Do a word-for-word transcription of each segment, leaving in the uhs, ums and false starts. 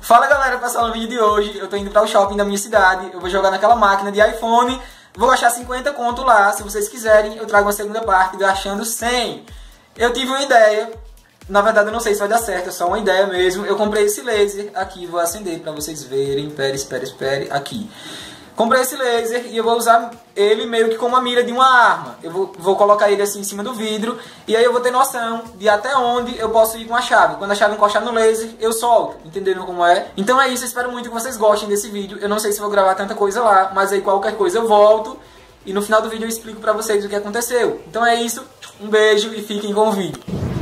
Fala galera, pessoal, no vídeo de hoje eu tô indo para o shopping da minha cidade. Eu vou jogar naquela máquina de iPhone. Vou gastar cinquenta conto lá. Se vocês quiserem, eu trago uma segunda parte gastando cem. Eu tive uma ideia. Na verdade eu não sei se vai dar certo, é só uma ideia mesmo. Eu comprei esse laser aqui, vou acender para vocês verem. Espere, espere, espere, aqui. Comprei esse laser e eu vou usar ele meio que como uma mira de uma arma. Eu vou, vou colocar ele assim em cima do vidro e aí eu vou ter noção de até onde eu posso ir com a chave. Quando a chave encostar no laser, eu solto. Entenderam como é? Então é isso, eu espero muito que vocês gostem desse vídeo. Eu não sei se vou gravar tanta coisa lá, mas aí qualquer coisa eu volto e no final do vídeo eu explico pra vocês o que aconteceu. Então é isso, um beijo e fiquem com o vídeo.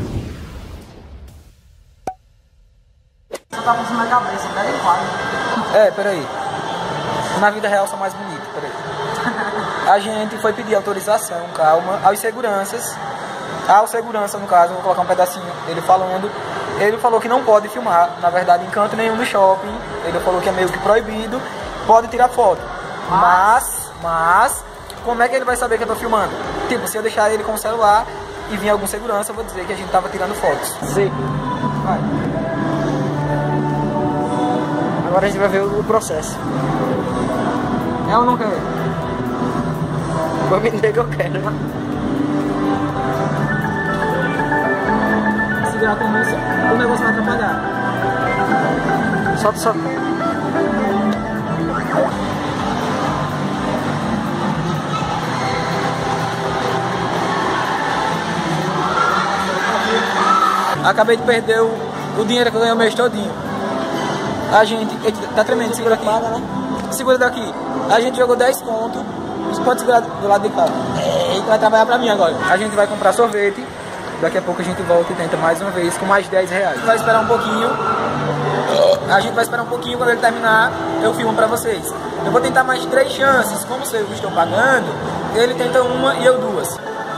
Só tá passando na cabeça, peraí, quase. É, peraí. Na vida real são mais bonitos, peraí. A gente foi pedir autorização, calma, aos seguranças. Ao segurança, no caso, vou colocar um pedacinho dele falando. Ele falou que não pode filmar, na verdade, em canto nenhum do shopping. Ele falou que é meio que proibido. Pode tirar foto. Mas, mas, como é que ele vai saber que eu tô filmando? Tipo, se eu deixar ele com o celular e vir algum segurança, eu vou dizer que a gente tava tirando fotos. Sim. Vai. Agora a gente vai ver o processo. É ou não quer? Vou me dizer que eu quero. Segurar com isso, o negócio vai atrapalhar. Solta, solta. Acabei de perder o, o dinheiro que eu ganhei o mês todinho. A gente... Eita, tá tremendo, segura aqui. Segura daqui. A gente jogou dez conto. Você pode segurar do lado de cá. Eita, vai trabalhar pra mim agora. A gente vai comprar sorvete. Daqui a pouco a gente volta e tenta mais uma vez com mais dez reais. A gente vai esperar um pouquinho. A gente vai esperar um pouquinho. Quando ele terminar, eu filmo pra vocês. Eu vou tentar mais três chances. Como vocês estão pagando, ele tenta uma e eu duas.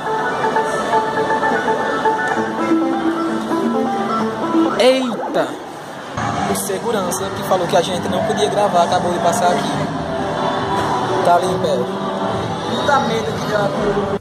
Eita! O segurança que falou que a gente não podia gravar acabou de passar aqui. Tá ali em pé. Puta merda que deu.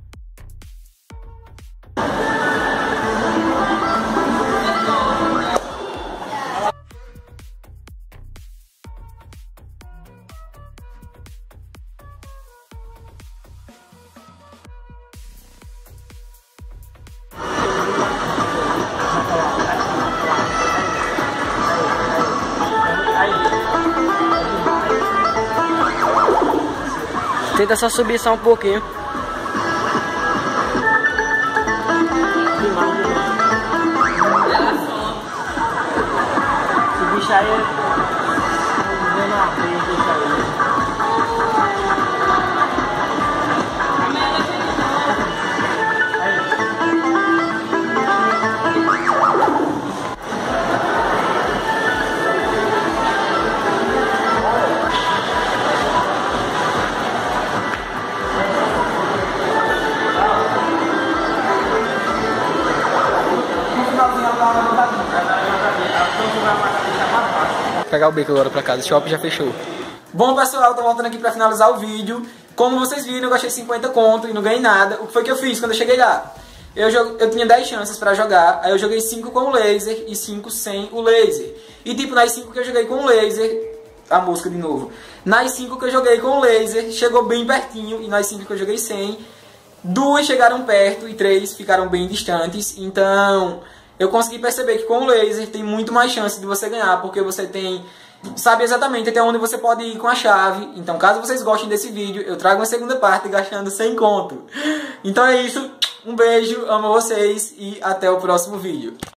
Tenta só subir só um pouquinho. Esse bicho aí é... Pegar o beco agora pra casa, o shopping já fechou. Bom pessoal, tô voltando aqui pra finalizar o vídeo. Como vocês viram, eu gastei cinquenta conto e não ganhei nada. O que foi que eu fiz quando eu cheguei lá? Eu, eu tinha dez chances pra jogar, aí eu joguei cinco com o laser e cinco sem o laser. E tipo, nas cinco que eu joguei com o laser, a música de novo. Nas cinco que eu joguei com o laser, chegou bem pertinho, e nas cinco que eu joguei sem, duas chegaram perto e três ficaram bem distantes. Então... eu consegui perceber que com o laser tem muito mais chance de você ganhar, porque você tem, sabe exatamente até onde você pode ir com a chave. Então caso vocês gostem desse vídeo, eu trago uma segunda parte gastando cem conto. Então é isso, um beijo, amo vocês e até o próximo vídeo.